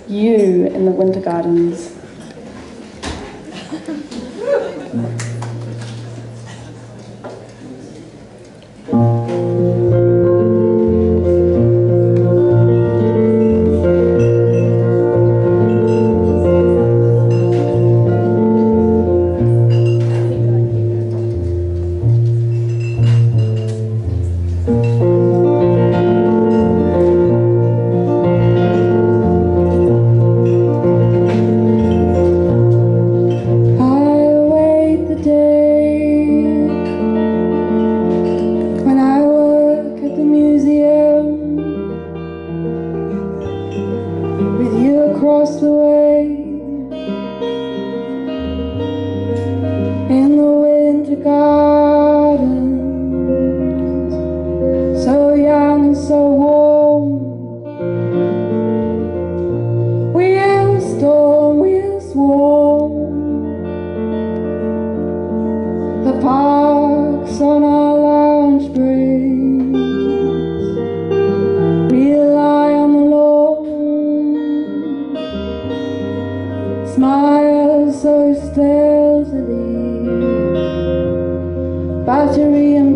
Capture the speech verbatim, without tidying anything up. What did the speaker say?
You in the Winter Gardens. Across the way in the winter gardens, so young and so warm. We'll storm, we'll swarm the parks on our lounge breaks. We'll lie on the lawn, smile so stealthily, battery and